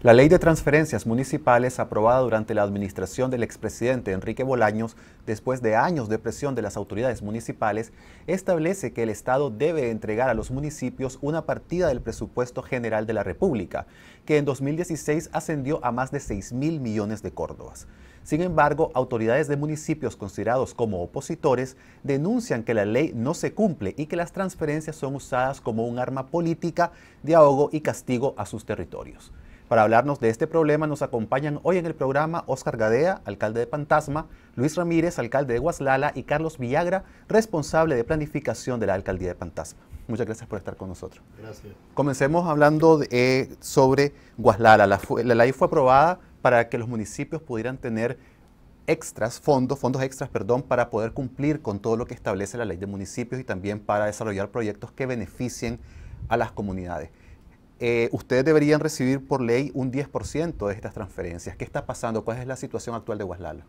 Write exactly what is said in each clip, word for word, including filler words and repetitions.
La Ley de Transferencias Municipales, aprobada durante la administración del expresidente Enrique Bolaños, después de años de presión de las autoridades municipales, establece que el Estado debe entregar a los municipios una partida del presupuesto general de la República, que en dos mil dieciséis ascendió a más de seis mil millones de córdobas. Sin embargo, autoridades de municipios considerados como opositores denuncian que la ley no se cumple y que las transferencias son usadas como un arma política de ahogo y castigo a sus territorios. Para hablarnos de este problema nos acompañan hoy en el programa Óscar Gadea, alcalde de Pantasma, Luis Ramírez, alcalde de Guaslala, y Carlos Villagra, responsable de planificación de la alcaldía de Pantasma. Muchas gracias por estar con nosotros. Gracias. Comencemos hablando de, eh, sobre Guaslala. La, la ley fue aprobada para que los municipios pudieran tener extras, fondos, fondos extras, perdón, para poder cumplir con todo lo que establece la ley de municipios y también para desarrollar proyectos que beneficien a las comunidades. Eh, ustedes deberían recibir por ley un diez por ciento de estas transferencias. ¿Qué está pasando? ¿Cuál es la situación actual de Guaslala?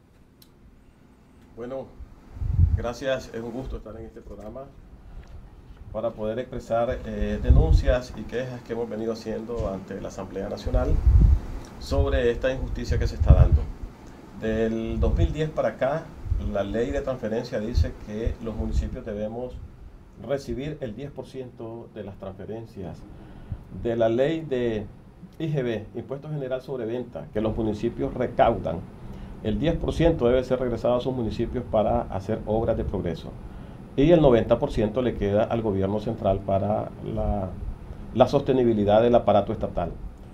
Bueno, gracias. Es un gusto estar en este programa para poder expresar eh, denuncias y quejas que hemos venido haciendo ante la Asamblea Nacional sobre esta injusticia que se está dando. Del dos mil diez para acá, la ley de transferencia dice que los municipios debemos recibir el diez por ciento de las transferencias de la ley de I G B, Impuesto General sobre Venta, que los municipios recaudan. El diez por ciento debe ser regresado a sus municipios para hacer obras de progreso y el noventa por ciento le queda al gobierno central para la, la sostenibilidad del aparato estatal.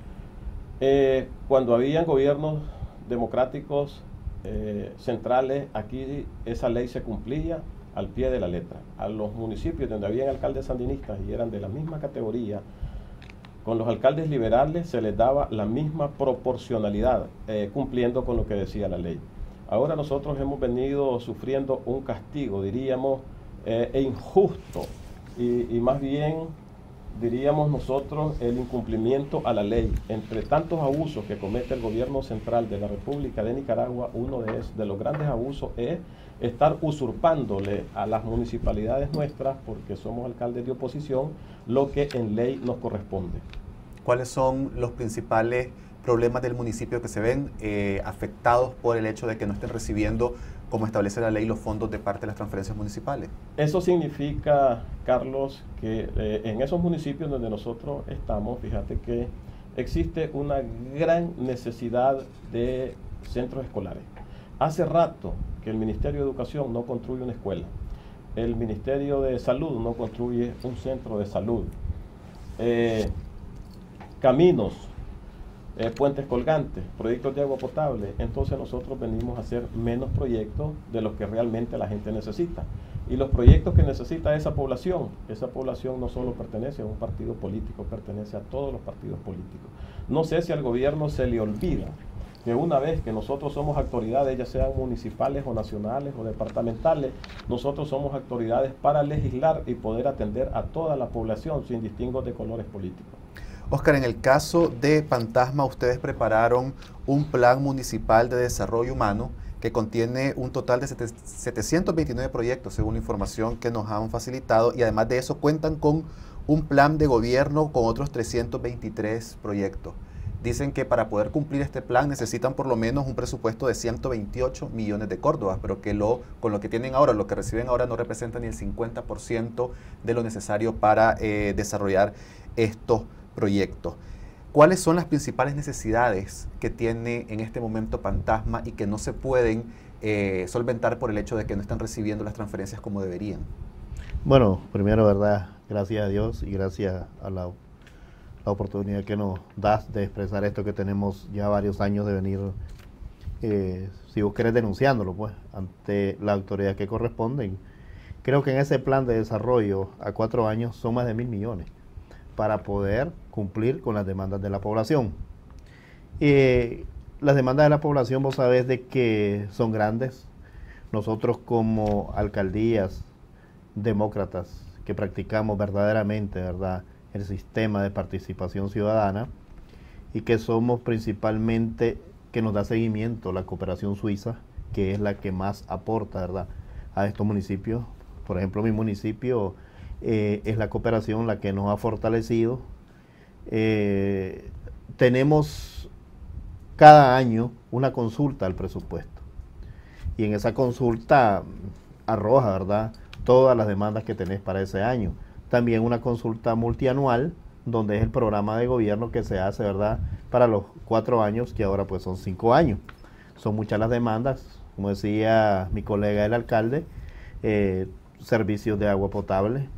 Eh, cuando habían gobiernos democráticos eh, centrales, aquí esa ley se cumplía al pie de la letra. A los municipios donde habían alcaldes sandinistas y eran de la misma categoría, con los alcaldes liberales se les daba la misma proporcionalidad, eh, cumpliendo con lo que decía la ley. Ahora nosotros hemos venido sufriendo un castigo, diríamos, eh, e injusto, y, y más bien, diríamos nosotros, el incumplimiento a la ley. Entre tantos abusos que comete el gobierno central de la República de Nicaragua, uno de, es, de los grandes abusos es estar usurpándole a las municipalidades nuestras, porque somos alcaldes de oposición, lo que en ley nos corresponde. ¿Cuáles son los principales problemas del municipio que se ven eh, afectados por el hecho de que no estén recibiendo, como establece la ley, los fondos de parte de las transferencias municipales? Eso significa, Carlos, que eh, en esos municipios donde nosotros estamos, fíjate que existe una gran necesidad de centros escolares. Hace rato que el Ministerio de Educación no construye una escuela, el Ministerio de Salud no construye un centro de salud, eh, caminos, eh, puentes colgantes, proyectos de agua potable. Entonces nosotros venimos a hacer menos proyectos de los que realmente la gente necesita. Y los proyectos que necesita esa población, esa población no solo pertenece a un partido político, pertenece a todos los partidos políticos. No sé si al gobierno se le olvida que una vez que nosotros somos autoridades, ya sean municipales o nacionales o departamentales, nosotros somos autoridades para legislar y poder atender a toda la población sin distingos de colores políticos. Óscar, en el caso de Pantasma, ustedes prepararon un plan municipal de desarrollo humano que contiene un total de setecientos veintinueve proyectos, según la información que nos han facilitado, y además de eso cuentan con un plan de gobierno con otros trescientos veintitrés proyectos. Dicen que para poder cumplir este plan necesitan por lo menos un presupuesto de ciento veintiocho millones de córdobas, pero que lo, con lo que tienen ahora, lo que reciben ahora no representa ni el cincuenta por ciento de lo necesario para eh, desarrollar estos proyectos. ¿Cuáles son las principales necesidades que tiene en este momento Pantasma y que no se pueden eh, solventar por el hecho de que no están recibiendo las transferencias como deberían? Bueno, primero, verdad, gracias a Dios y gracias a la la oportunidad que nos das de expresar esto que tenemos ya varios años de venir, eh, si vos querés, denunciándolo pues ante la autoridad que corresponden. Creo que en ese plan de desarrollo a cuatro años son más de mil millones para poder cumplir con las demandas de la población. Eh, las demandas de la población, vos sabés de que son grandes. Nosotros como alcaldías demócratas que practicamos verdaderamente, ¿verdad?, el sistema de participación ciudadana, y que somos principalmente, que nos da seguimiento la cooperación suiza, que es la que más aporta, ¿verdad?, a estos municipios. Por ejemplo, mi municipio eh, es la cooperación la que nos ha fortalecido. Eh, tenemos cada año una consulta al presupuesto. Y en esa consulta arroja, ¿verdad?, todas las demandas que tenés para ese año. También una consulta multianual, donde es el programa de gobierno que se hace, ¿verdad?, para los cuatro años, que ahora pues son cinco años. Son muchas las demandas, como decía mi colega el alcalde, eh, servicios de agua potable,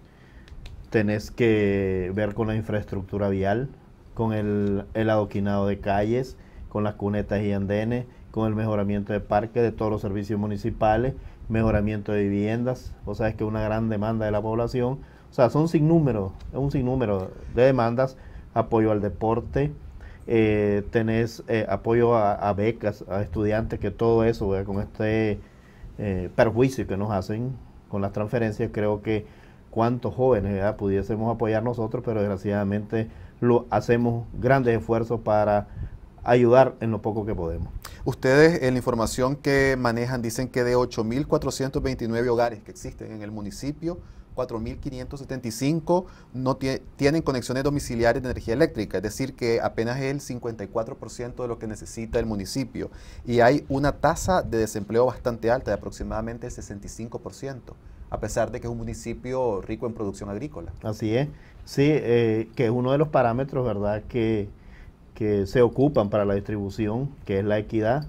tenés que ver con la infraestructura vial, con el, el adoquinado de calles, con las cunetas y andenes, con el mejoramiento de parques, de todos los servicios municipales, mejoramiento de viviendas. O sea, es que una gran demanda de la población. O sea, son sinnúmero, un sinnúmero de demandas, apoyo al deporte, eh, tenés eh, apoyo a, a becas, a estudiantes, que todo eso, ¿verdad?, con este eh, perjuicio que nos hacen con las transferencias, creo que cuántos jóvenes, ¿verdad?, pudiésemos apoyar nosotros, pero desgraciadamente lo hacemos grandes esfuerzos para ayudar en lo poco que podemos. Ustedes en la información que manejan dicen que de ocho mil cuatrocientos veintinueve hogares que existen en el municipio, cuatro mil quinientos setenta y cinco no tienen conexiones domiciliarias de energía eléctrica, es decir, que apenas es el cincuenta y cuatro por ciento de lo que necesita el municipio. Y hay una tasa de desempleo bastante alta, de aproximadamente el sesenta y cinco por ciento, a pesar de que es un municipio rico en producción agrícola. Así es, sí, eh, que es uno de los parámetros, ¿verdad?, que, que se ocupan para la distribución, que es la equidad.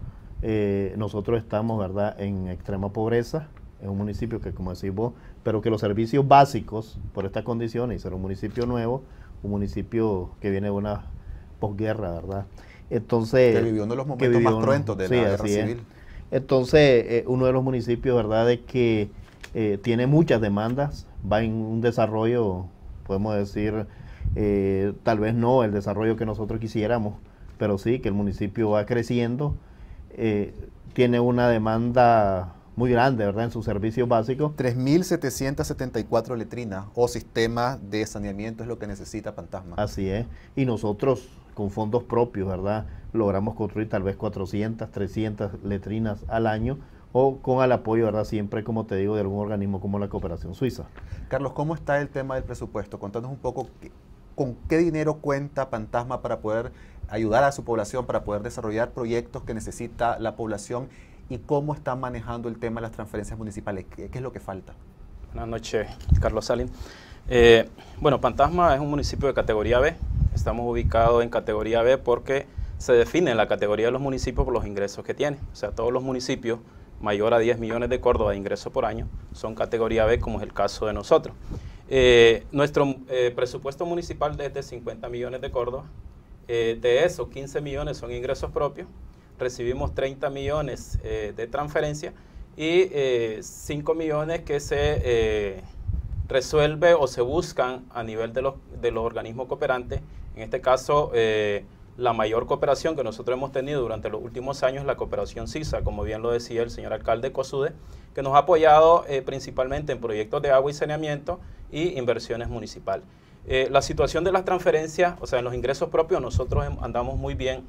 Eh, nosotros estamos, ¿verdad?, en extrema pobreza, es un municipio que, como decís vos, pero que los servicios básicos, por estas condiciones, y ser un municipio nuevo, un municipio que viene de una posguerra, ¿verdad? Entonces, que vivió uno de los momentos más cruentos de sí, la guerra civil. Es. Entonces, eh, uno de los municipios, ¿verdad?, de que eh, tiene muchas demandas, va en un desarrollo, podemos decir, eh, tal vez no el desarrollo que nosotros quisiéramos, pero sí que el municipio va creciendo, eh, tiene una demanda muy grande, ¿verdad?, en sus servicios básicos. tres mil setecientos setenta y cuatro letrinas o sistemas de saneamiento es lo que necesita Pantasma. Así es. Y nosotros, con fondos propios, ¿verdad?, logramos construir tal vez cuatrocientas, trescientas letrinas al año, o con el apoyo, ¿verdad?, siempre, como te digo, de algún organismo como la Cooperación Suiza. Carlos, ¿cómo está el tema del presupuesto? Contanos un poco qué, con qué dinero cuenta Pantasma para poder ayudar a su población, para poder desarrollar proyectos que necesita la población, y cómo están manejando el tema de las transferencias municipales. ¿Qué, qué es lo que falta? Buenas noches, Carlos Salín. Eh, bueno, Pantasma es un municipio de categoría B. Estamos ubicados en categoría B porque se define la categoría de los municipios por los ingresos que tienen. O sea, todos los municipios mayor a diez millones de Córdoba de ingresos por año son categoría B, como es el caso de nosotros. Eh, nuestro eh, presupuesto municipal es de cincuenta millones de Córdoba. Eh, de eso, quince millones son ingresos propios. Recibimos treinta millones eh, de transferencia y eh, cinco millones que se eh, resuelve o se buscan a nivel de los, de los organismos cooperantes. En este caso, eh, la mayor cooperación que nosotros hemos tenido durante los últimos años es la cooperación CISA, como bien lo decía el señor alcalde Cosude, que nos ha apoyado eh, principalmente en proyectos de agua y saneamiento y inversiones municipales. Eh, la situación de las transferencias, o sea, en los ingresos propios, nosotros andamos muy bien,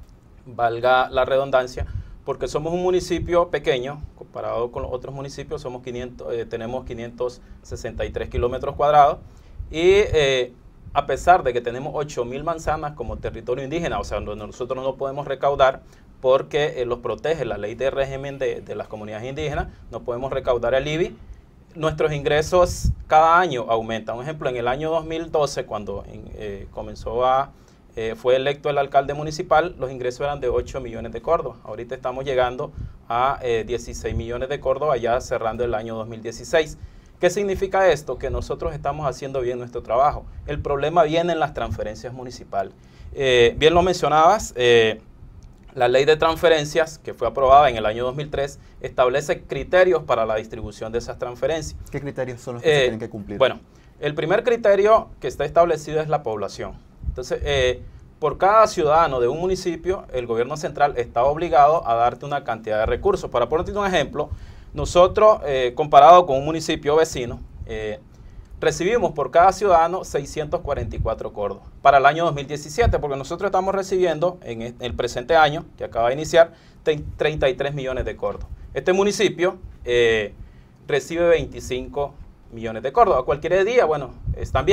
valga la redundancia, porque somos un municipio pequeño, comparado con los otros municipios, somos quinientos, eh, tenemos quinientos sesenta y tres kilómetros cuadrados, y eh, a pesar de que tenemos ocho mil manzanas como territorio indígena, o sea, donde nosotros no podemos recaudar, porque eh, los protege la ley de régimen de, de las comunidades indígenas, no podemos recaudar el I B I, nuestros ingresos cada año aumentan. Un ejemplo, en el año dos mil doce, cuando eh, comenzó a... Eh, fue electo el alcalde municipal, los ingresos eran de ocho millones de Córdoba. Ahorita estamos llegando a eh, dieciséis millones de Córdoba, ya cerrando el año dos mil dieciséis. ¿Qué significa esto? Que nosotros estamos haciendo bien nuestro trabajo. El problema viene en las transferencias municipales. Eh, bien lo mencionabas, eh, la ley de transferencias, que fue aprobada en el año dos mil tres, establece criterios para la distribución de esas transferencias. ¿Qué criterios son los que eh, se tienen que cumplir? Bueno, el primer criterio que está establecido es la población. Entonces, eh, por cada ciudadano de un municipio, el gobierno central está obligado a darte una cantidad de recursos. Para ponerte un ejemplo, nosotros, eh, comparado con un municipio vecino, eh, recibimos por cada ciudadano seiscientos cuarenta y cuatro Córdobas para el año dos mil diecisiete, porque nosotros estamos recibiendo en el presente año, que acaba de iniciar, treinta y tres millones de Córdobas. Este municipio eh, recibe veinticinco millones de Córdobas. Cualquier día, bueno, están bien.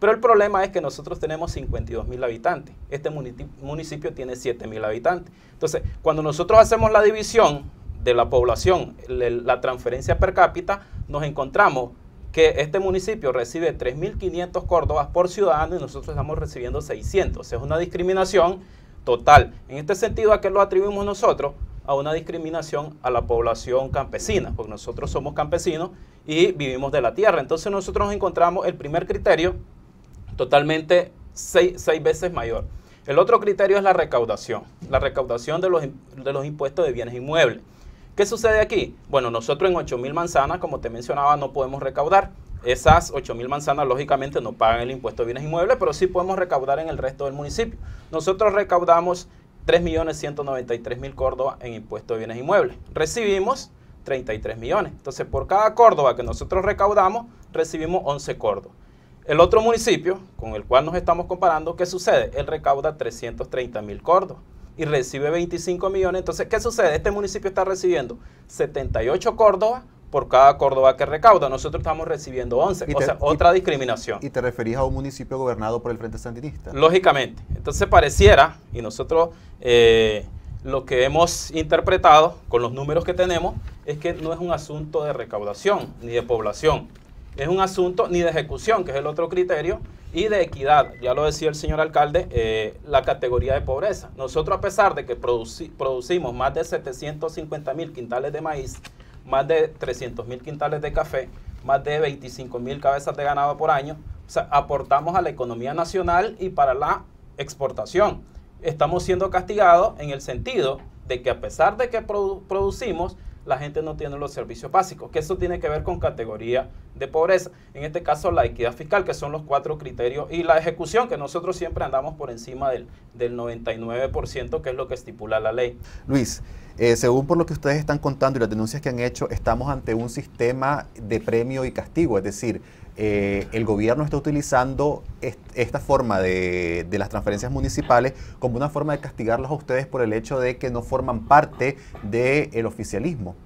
Pero el problema es que nosotros tenemos cincuenta y dos mil habitantes. Este municipio tiene siete mil habitantes. Entonces, cuando nosotros hacemos la división de la población, la transferencia per cápita, nos encontramos que este municipio recibe tres mil quinientos córdobas por ciudadano y nosotros estamos recibiendo seiscientos. O sea, es una discriminación total. En este sentido, ¿a qué lo atribuimos nosotros? A una discriminación a la población campesina, porque nosotros somos campesinos y vivimos de la tierra. Entonces nosotros nos encontramos el primer criterio totalmente seis, seis veces mayor. El otro criterio es la recaudación, la recaudación de los, de los impuestos de bienes inmuebles. ¿Qué sucede aquí? Bueno, nosotros en ocho mil manzanas, como te mencionaba, no podemos recaudar. Esas ocho mil manzanas, lógicamente, no pagan el impuesto de bienes inmuebles, pero sí podemos recaudar en el resto del municipio. Nosotros recaudamos tres millones ciento noventa y tres mil córdobas en impuesto de bienes inmuebles. Recibimos treinta y tres millones. Entonces, por cada córdoba que nosotros recaudamos, recibimos once córdobas. El otro municipio, con el cual nos estamos comparando, ¿qué sucede? Él recauda trescientos treinta mil córdobas y recibe veinticinco millones. Entonces, ¿qué sucede? Este municipio está recibiendo setenta y ocho córdobas por cada córdoba que recauda. Nosotros estamos recibiendo once, te, o sea, otra discriminación. ¿Y te referís a un municipio gobernado por el Frente Sandinista? Lógicamente. Entonces pareciera, y nosotros eh, lo que hemos interpretado con los números que tenemos, es que no es un asunto de recaudación ni de población. Es un asunto ni de ejecución, que es el otro criterio, y de equidad. Ya lo decía el señor alcalde, eh, la categoría de pobreza. Nosotros, a pesar de que produci producimos más de setecientos cincuenta mil quintales de maíz, más de trescientos mil quintales de café, más de veinticinco mil cabezas de ganado por año, o sea, aportamos a la economía nacional y para la exportación. Estamos siendo castigados en el sentido de que a pesar de que produ producimos, la gente no tiene los servicios básicos, que eso tiene que ver con categoría de pobreza. En este caso, la equidad fiscal, que son los cuatro criterios, y la ejecución, que nosotros siempre andamos por encima del, del noventa y nueve por ciento, que es lo que estipula la ley. Luis, eh, según por lo que ustedes están contando y las denuncias que han hecho, estamos ante un sistema de premio y castigo, es decir, eh, el gobierno está utilizando est esta forma de, de las transferencias municipales como una forma de castigarlos a ustedes por el hecho de que no forman parte del oficialismo.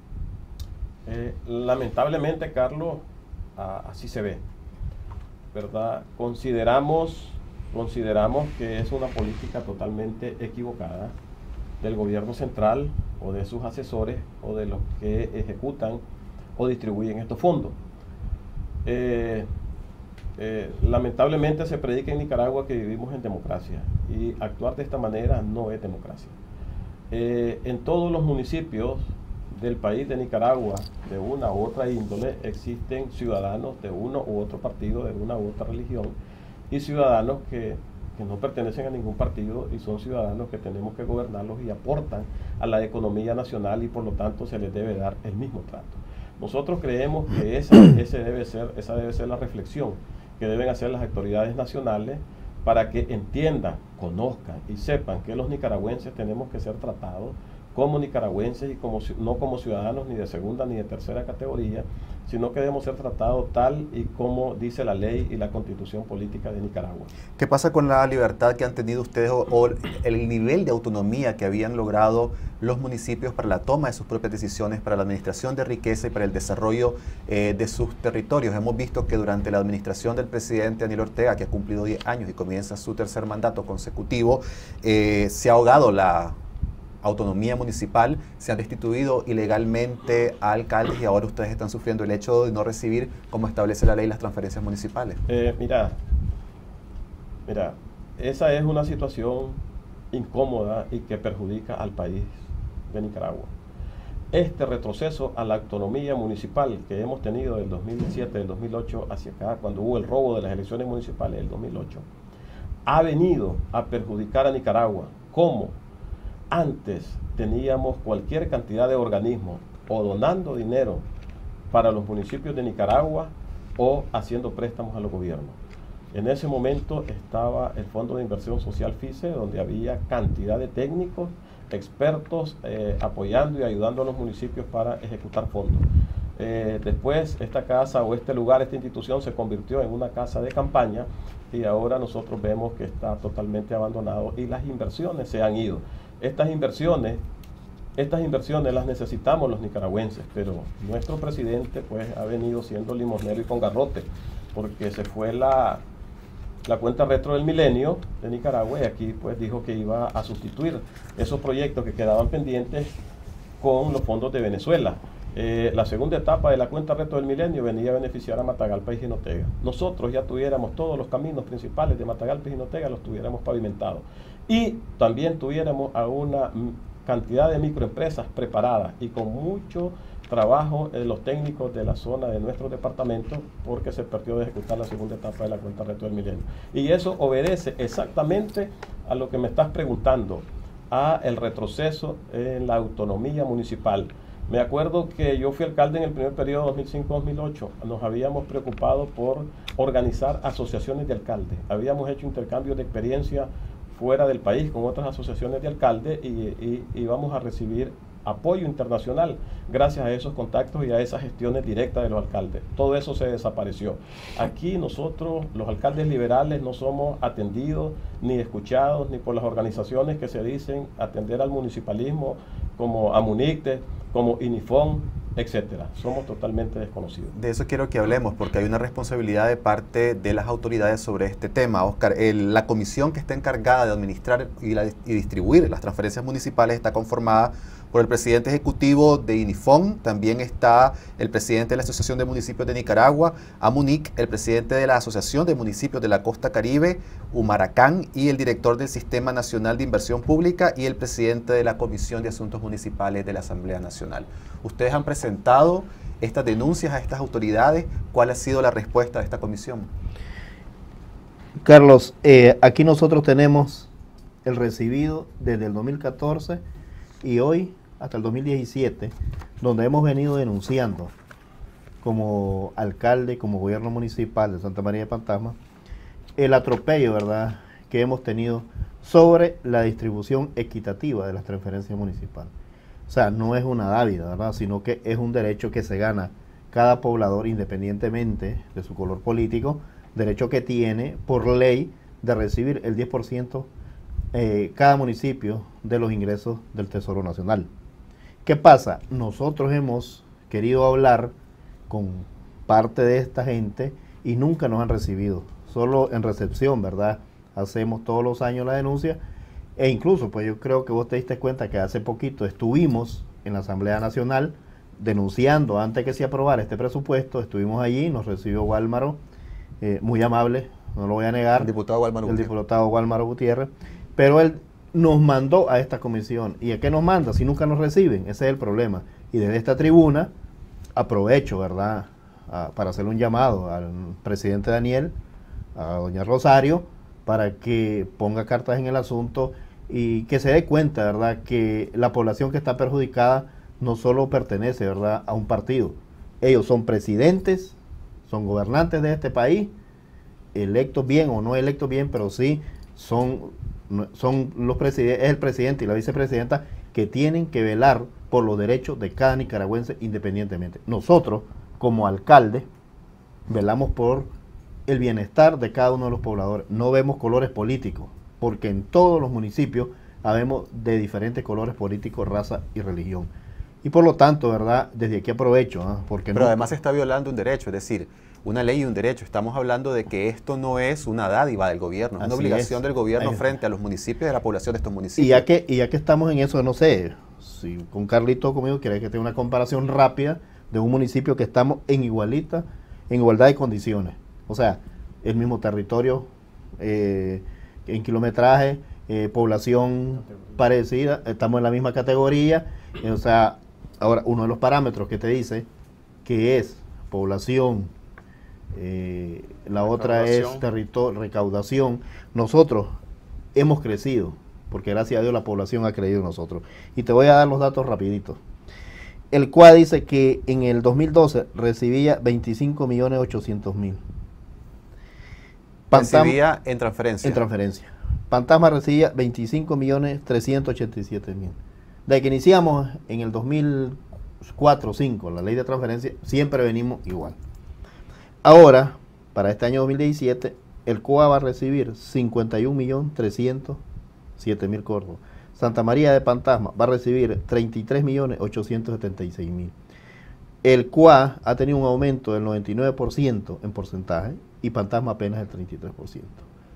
Eh, lamentablemente, Carlos, a, así se ve, ¿verdad? Consideramos, consideramos que es una política totalmente equivocada del gobierno central o de sus asesores o de los que ejecutan o distribuyen estos fondos. Eh, eh, lamentablemente se predica en Nicaragua que vivimos en democracia y actuar de esta manera no es democracia. Eh, en todos los municipios del país de Nicaragua, de una u otra índole, existen ciudadanos de uno u otro partido, de una u otra religión, y ciudadanos que, que no pertenecen a ningún partido y son ciudadanos que tenemos que gobernarlos y aportan a la economía nacional y por lo tanto se les debe dar el mismo trato. Nosotros creemos que esa, ese debe ser, esa debe ser la reflexión que deben hacer las autoridades nacionales para que entiendan, conozcan y sepan que los nicaragüenses tenemos que ser tratados como nicaragüenses y como, no como ciudadanos ni de segunda ni de tercera categoría, sino que debemos ser tratados tal y como dice la ley y la constitución política de Nicaragua. ¿Qué pasa con la libertad que han tenido ustedes o, o el nivel de autonomía que habían logrado los municipios para la toma de sus propias decisiones, para la administración de riqueza y para el desarrollo eh, de sus territorios? Hemos visto que durante la administración del presidente Daniel Ortega, que ha cumplido diez años y comienza su tercer mandato consecutivo, eh, se ha ahogado la autonomía municipal, se han destituido ilegalmente a alcaldes y ahora ustedes están sufriendo el hecho de no recibir, como establece la ley, las transferencias municipales. Eh, mira, mira, esa es una situación incómoda y que perjudica al país de Nicaragua. Este retroceso a la autonomía municipal que hemos tenido del dos mil siete, del dos mil ocho hacia acá, cuando hubo el robo de las elecciones municipales del dos mil ocho, ha venido a perjudicar a Nicaragua. ¿Cómo? Antes teníamos cualquier cantidad de organismos o donando dinero para los municipios de Nicaragua o haciendo préstamos a los gobiernos. En ese momento estaba el Fondo de Inversión Social FICE, donde había cantidad de técnicos, expertos eh, apoyando y ayudando a los municipios para ejecutar fondos. Eh, después esta casa o este lugar, esta institución se convirtió en una casa de campaña y ahora nosotros vemos que está totalmente abandonado y las inversiones se han ido. Estas inversiones, estas inversiones las necesitamos los nicaragüenses, pero nuestro presidente pues ha venido siendo limosnero y con garrote, porque se fue la, la cuenta retro del milenio de Nicaragua, y aquí pues dijo que iba a sustituir esos proyectos que quedaban pendientes con los fondos de Venezuela. Eh, la segunda etapa de la cuenta retro del milenio venía a beneficiar a Matagalpa y Jinotega. Nosotros ya tuviéramos todos los caminos principales de Matagalpa y Jinotega, los tuviéramos pavimentados. Y también tuviéramos a una cantidad de microempresas preparadas y con mucho trabajo en los técnicos de la zona de nuestro departamento, porque se perdió de ejecutar la segunda etapa de la cuenta retro del milenio. Y eso obedece exactamente a lo que me estás preguntando, a el retroceso en la autonomía municipal. Me acuerdo que yo fui alcalde en el primer periodo dos mil cinco a dos mil ocho. Nos habíamos preocupado por organizar asociaciones de alcaldes. Habíamos hecho intercambios de experiencia fuera del país con otras asociaciones de alcaldes y, y, y vamos a recibir apoyo internacional gracias a esos contactos y a esas gestiones directas de los alcaldes. Todo eso se desapareció. Aquí nosotros, los alcaldes liberales, no somos atendidos ni escuchados ni por las organizaciones que se dicen atender al municipalismo, como Amunicte, como INIFON, etcétera. Somos totalmente desconocidos. De eso quiero que hablemos, porque hay una responsabilidad de parte de las autoridades sobre este tema. Oscar, el, la comisión que está encargada de administrar y, la, y distribuir las transferencias municipales está conformada por el presidente ejecutivo de INIFON, también está el presidente de la Asociación de Municipios de Nicaragua, AMUNIC, el presidente de la Asociación de Municipios de la Costa Caribe, Humaracán, y el director del Sistema Nacional de Inversión Pública y el presidente de la Comisión de Asuntos Municipales de la Asamblea Nacional. Ustedes han presentado estas denuncias a estas autoridades. ¿Cuál ha sido la respuesta de esta comisión? Carlos, eh, aquí nosotros tenemos el recibido desde el dos mil catorce y hoy hasta el dos mil diecisiete, donde hemos venido denunciando como alcalde, como gobierno municipal de Santa María de Pantasma, el atropello, ¿verdad?, que hemos tenido sobre la distribución equitativa de las transferencias municipales. O sea, no es una dávida, ¿verdad?, sino que es un derecho que se gana cada poblador independientemente de su color político, derecho que tiene por ley de recibir el diez por ciento eh, cada municipio de los ingresos del Tesoro Nacional. ¿Qué pasa? Nosotros hemos querido hablar con parte de esta gente y nunca nos han recibido, solo en recepción, ¿verdad? Hacemos todos los años la denuncia e incluso, pues yo creo que vos te diste cuenta que hace poquito estuvimos en la Asamblea Nacional denunciando antes que se aprobara este presupuesto, estuvimos allí, nos recibió Guálmaro, eh, muy amable, no lo voy a negar, El diputado Guálmaro el Gutiérrez. diputado Guálmaro Gutiérrez, pero él nos mandó a esta comisión. ¿Y a qué nos manda si nunca nos reciben? Ese es el problema. Y desde esta tribuna aprovecho, ¿verdad?, a, para hacerle un llamado al presidente Daniel, a doña Rosario, para que ponga cartas en el asunto y que se dé cuenta, ¿verdad?, que la población que está perjudicada no solo pertenece, ¿verdad?, a un partido. Ellos son presidentes, son gobernantes de este país, electos bien o no electos bien, pero sí son, son los presidentes, es el presidente y la vicepresidenta que tienen que velar por los derechos de cada nicaragüense independientemente. Nosotros, como alcalde, velamos por el bienestar de cada uno de los pobladores. No vemos colores políticos, porque en todos los municipios habemos de diferentes colores políticos, raza y religión. Y por lo tanto, ¿verdad?, desde aquí aprovecho, ¿eh? porque Pero no, además se está violando un derecho, es decir, una ley y un derecho. Estamos hablando de que esto no es una dádiva del gobierno, es una Así obligación es. del gobierno Ahí- frente a los municipios y a la población de estos Y municipios. ya que y ya que estamos en eso, no sé, si con Carlito conmigo quiere que tenga una comparación rápida de un municipio que estamos en igualita, en igualdad de condiciones. O sea, el mismo territorio, eh, en kilometraje, eh, población parecida, estamos en la misma categoría. eh, o sea, ahora uno de los parámetros que te dice que es población, eh, la otra es Recaudación. territorio, recaudación. Nosotros hemos crecido, porque gracias a Dios la población ha creído en nosotros. Y te voy a dar los datos rapiditos. El C U A dice que en el dos mil doce recibía veinticinco millones ochocientos mil. Recibía en transferencia. En transferencia. Pantasma recibía veinticinco millones trescientos ochenta y siete mil. Desde que iniciamos en el dos mil cuatro o dos mil cinco la ley de transferencia, siempre venimos igual. Ahora, para este año dos mil diecisiete, el C O A va a recibir cincuenta y un millones trescientos siete mil córdobas. Santa María de Pantasma va a recibir treinta y tres millones ochocientos setenta y seis mil. El C O A ha tenido un aumento del noventa y nueve por ciento en porcentaje y Pantasma apenas el treinta y tres por ciento.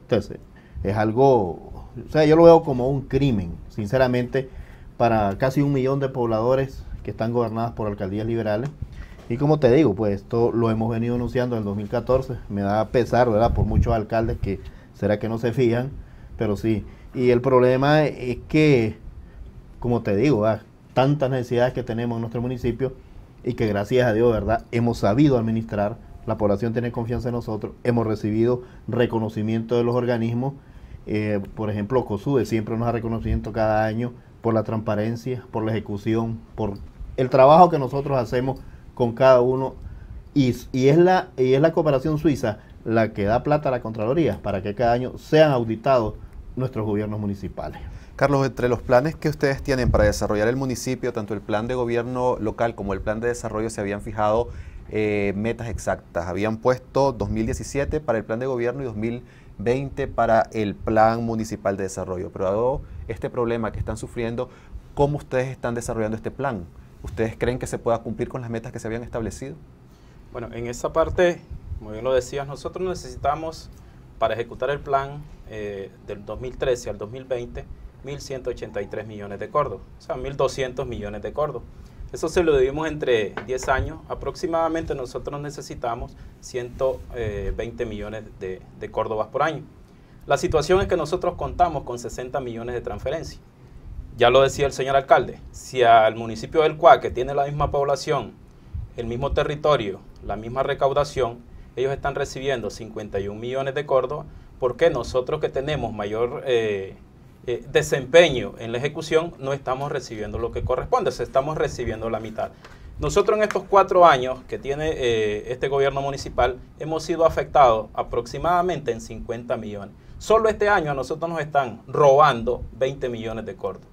Entonces, es algo, o sea, yo lo veo como un crimen, sinceramente, para casi un millón de pobladores que están gobernadas por alcaldías liberales. Y como te digo, pues esto lo hemos venido anunciando en el dos mil catorce, me da pesar, ¿verdad?, por muchos alcaldes que será que no se fijan, pero sí. Y el problema es que, como te digo, ¿verdad?, tantas necesidades que tenemos en nuestro municipio y que gracias a Dios, ¿verdad?, hemos sabido administrar, la población tiene confianza en nosotros, hemos recibido reconocimiento de los organismos, eh, por ejemplo, COSUDE siempre nos da reconocimiento cada año por la transparencia, por la ejecución, por el trabajo que nosotros hacemos con cada uno, y, y, es la, y es la cooperación suiza la que da plata a la Contraloría para que cada año sean auditados nuestros gobiernos municipales. Carlos, entre los planes que ustedes tienen para desarrollar el municipio, tanto el plan de gobierno local como el plan de desarrollo se habían fijado eh, metas exactas. Habían puesto dos mil diecisiete para el plan de gobierno y dos mil veinte para el plan municipal de desarrollo. Pero dado este problema que están sufriendo, ¿cómo ustedes están desarrollando este plan? ¿Ustedes creen que se pueda cumplir con las metas que se habían establecido? Bueno, en esa parte, como bien lo decías, nosotros necesitamos para ejecutar el plan eh, del dos mil trece al dos mil veinte, mil ciento ochenta y tres millones de cordos, o sea, mil doscientos millones de cordos. Eso se lo dividimos entre diez años. Aproximadamente nosotros necesitamos ciento veinte millones de, de córdobas por año. La situación es que nosotros contamos con sesenta millones de transferencias. Ya lo decía el señor alcalde, si al municipio del Cuá, que tiene la misma población, el mismo territorio, la misma recaudación, ellos están recibiendo cincuenta y un millones de córdobas, ¿por qué nosotros que tenemos mayor eh, eh, desempeño en la ejecución no estamos recibiendo lo que corresponde? O sea, estamos recibiendo la mitad. Nosotros en estos cuatro años que tiene eh, este gobierno municipal hemos sido afectados aproximadamente en cincuenta millones. Solo este año a nosotros nos están robando veinte millones de córdobas.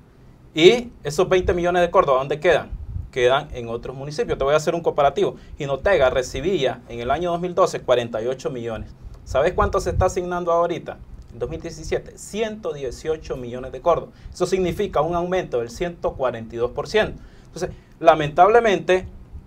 Y esos veinte millones de córdobas, ¿dónde quedan? Quedan en otros municipios. Te voy a hacer un comparativo. Jinotega recibía en el año dos mil doce cuarenta y ocho millones. ¿Sabes cuánto se está asignando ahorita? En dos mil diecisiete, ciento dieciocho millones de córdobas. Eso significa un aumento del ciento cuarenta y dos por ciento. Entonces, lamentablemente,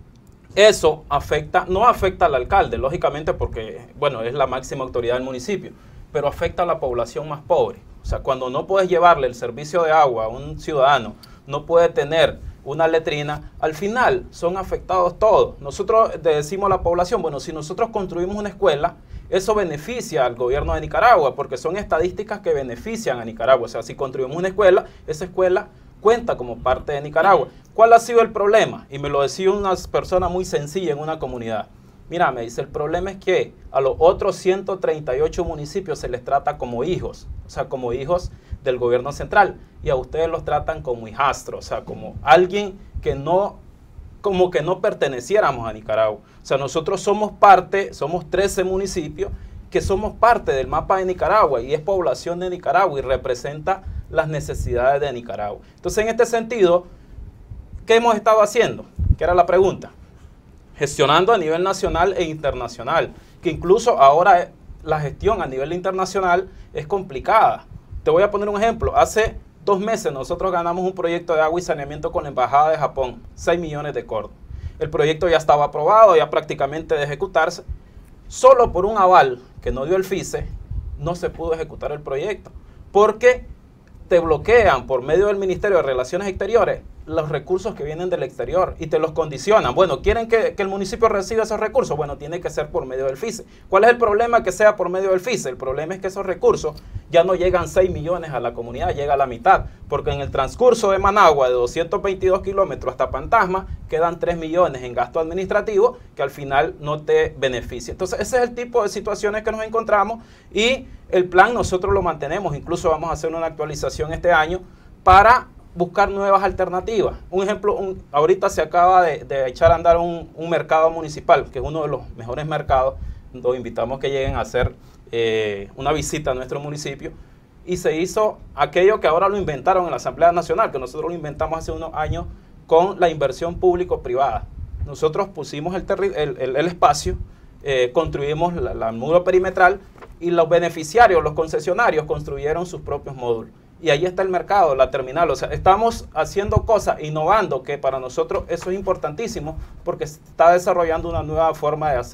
eso afecta, no afecta al alcalde, lógicamente porque, bueno, es la máxima autoridad del municipio, pero afecta a la población más pobre. O sea, cuando no puedes llevarle el servicio de agua a un ciudadano, no puede tener una letrina, al final son afectados todos. Nosotros decimos a la población, bueno, si nosotros construimos una escuela, eso beneficia al gobierno de Nicaragua, porque son estadísticas que benefician a Nicaragua. O sea, si construimos una escuela, esa escuela cuenta como parte de Nicaragua. ¿Cuál ha sido el problema? Y me lo decía una persona muy sencilla en una comunidad. Mira, me dice, el problema es que a los otros ciento treinta y ocho municipios se les trata como hijos, o sea, como hijos del gobierno central, y a ustedes los tratan como hijastros, o sea, como alguien que no, como que no perteneciéramos a Nicaragua. O sea, nosotros somos parte, somos trece municipios que somos parte del mapa de Nicaragua y es población de Nicaragua y representa las necesidades de Nicaragua. Entonces, en este sentido, ¿qué hemos estado haciendo? ¿Qué era la pregunta? Gestionando a nivel nacional e internacional, que incluso ahora la gestión a nivel internacional es complicada. Te voy a poner un ejemplo. Hace dos meses nosotros ganamos un proyecto de agua y saneamiento con la Embajada de Japón, seis millones de córdobas. El proyecto ya estaba aprobado, ya prácticamente de ejecutarse. Solo por un aval que no dio el FICE, no se pudo ejecutar el proyecto, porque te bloquean por medio del Ministerio de Relaciones Exteriores los recursos que vienen del exterior y te los condicionan. Bueno, ¿quieren que, que el municipio reciba esos recursos? Bueno, tiene que ser por medio del FICE. ¿Cuál es el problema que sea por medio del FICE? El problema es que esos recursos ya no llegan seis millones a la comunidad, llega a la mitad, porque en el transcurso de Managua, de doscientos veintidós kilómetros hasta Pantasma, quedan tres millones en gasto administrativo que al final no te beneficia. Entonces, ese es el tipo de situaciones que nos encontramos y el plan nosotros lo mantenemos. Incluso vamos a hacer una actualización este año para buscar nuevas alternativas. Un ejemplo, un, ahorita se acaba de, de echar a andar un, un mercado municipal, que es uno de los mejores mercados. Los invitamos que lleguen a hacer eh, una visita a nuestro municipio. Y se hizo aquello que ahora lo inventaron en la Asamblea Nacional, que nosotros lo inventamos hace unos años con la inversión público-privada. Nosotros pusimos el, el, el, el espacio, eh, construimos la, la muro perimetral y los beneficiarios, los concesionarios, construyeron sus propios módulos. Y ahí está el mercado, la terminal. O sea, estamos haciendo cosas, innovando, que para nosotros eso es importantísimo porque se está desarrollando una nueva forma de hacer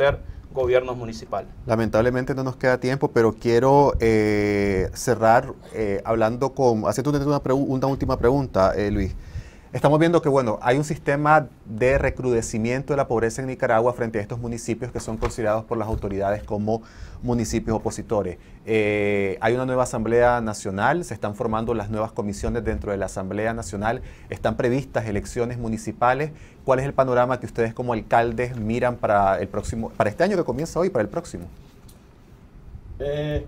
gobiernos municipales. Lamentablemente no nos queda tiempo, pero quiero eh, cerrar eh, hablando con, haciendo una, una última pregunta, eh, Luis. Estamos viendo que, bueno, hay un sistema de recrudecimiento de la pobreza en Nicaragua frente a estos municipios que son considerados por las autoridades como municipios opositores. Eh, hay una nueva Asamblea Nacional, se están formando las nuevas comisiones dentro de la Asamblea Nacional, están previstas elecciones municipales. ¿Cuál es el panorama que ustedes como alcaldes miran para el próximo, para este año que comienza hoy, para el próximo? Eh,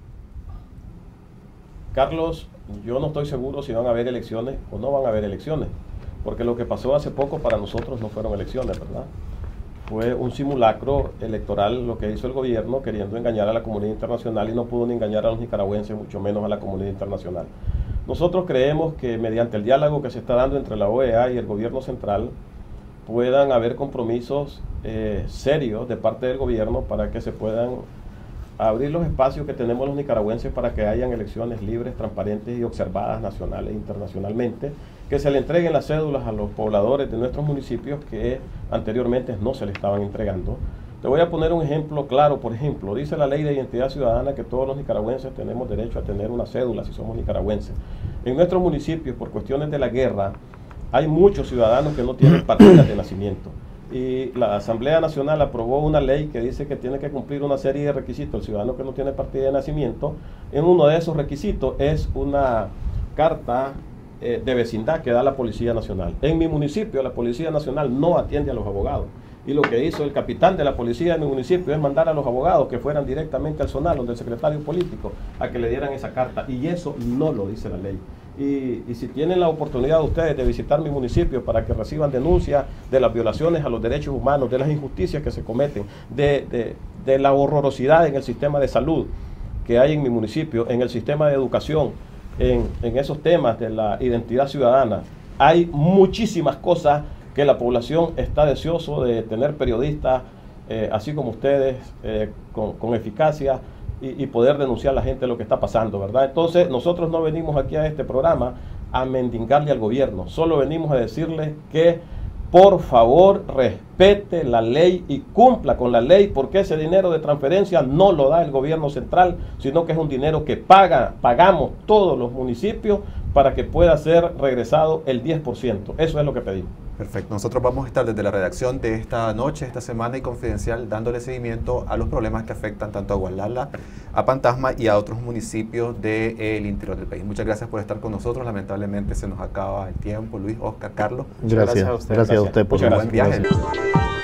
Carlos, yo no estoy seguro si van a haber elecciones o no van a haber elecciones, porque lo que pasó hace poco para nosotros no fueron elecciones, ¿verdad? Fue un simulacro electoral lo que hizo el gobierno queriendo engañar a la comunidad internacional y no pudo ni engañar a los nicaragüenses, mucho menos a la comunidad internacional. Nosotros creemos que mediante el diálogo que se está dando entre la O E A y el gobierno central puedan haber compromisos eh, serios de parte del gobierno para que se puedan abrir los espacios que tenemos los nicaragüenses para que hayan elecciones libres, transparentes y observadas nacionales e internacionalmente, que se le entreguen las cédulas a los pobladores de nuestros municipios que anteriormente no se le estaban entregando. Te voy a poner un ejemplo claro. Por ejemplo, dice la Ley de Identidad Ciudadana que todos los nicaragüenses tenemos derecho a tener una cédula si somos nicaragüenses. En nuestros municipios, por cuestiones de la guerra, hay muchos ciudadanos que no tienen partidas de nacimiento. Y la Asamblea Nacional aprobó una ley que dice que tiene que cumplir una serie de requisitos. El ciudadano que no tiene partida de nacimiento, en uno de esos requisitos es una carta eh, de vecindad que da la Policía Nacional. En mi municipio la Policía Nacional no atiende a los abogados. Y lo que hizo el capitán de la policía de mi municipio es mandar a los abogados que fueran directamente al zonal, donde el secretario político, a que le dieran esa carta. Y eso no lo dice la ley. Y, y si tienen la oportunidad ustedes de visitar mi municipio para que reciban denuncias de las violaciones a los derechos humanos, de las injusticias que se cometen, de, de, de la horrorosidad en el sistema de salud que hay en mi municipio, en el sistema de educación, en, en esos temas de la identidad ciudadana, hay muchísimas cosas que la población está deseoso de tener periodistas, eh, así como ustedes, eh, con, con eficacia, y, y poder denunciar a la gente lo que está pasando, ¿verdad? Entonces, nosotros no venimos aquí a este programa a mendigarle al gobierno, solo venimos a decirle que por favor respete la ley y cumpla con la ley, porque ese dinero de transferencia no lo da el gobierno central, sino que es un dinero que paga, pagamos todos los municipios para que pueda ser regresado el diez por ciento. Eso es lo que pedimos. Perfecto. Nosotros vamos a estar desde la redacción de esta noche, esta semana y Confidencial, dándole seguimiento a los problemas que afectan tanto a Gualala, a Pantasma y a otros municipios del interior del país. Muchas gracias por estar con nosotros. Lamentablemente se nos acaba el tiempo. Luis, Oscar, Carlos. Gracias. Gracias a usted. Gracias a usted por su buen viaje.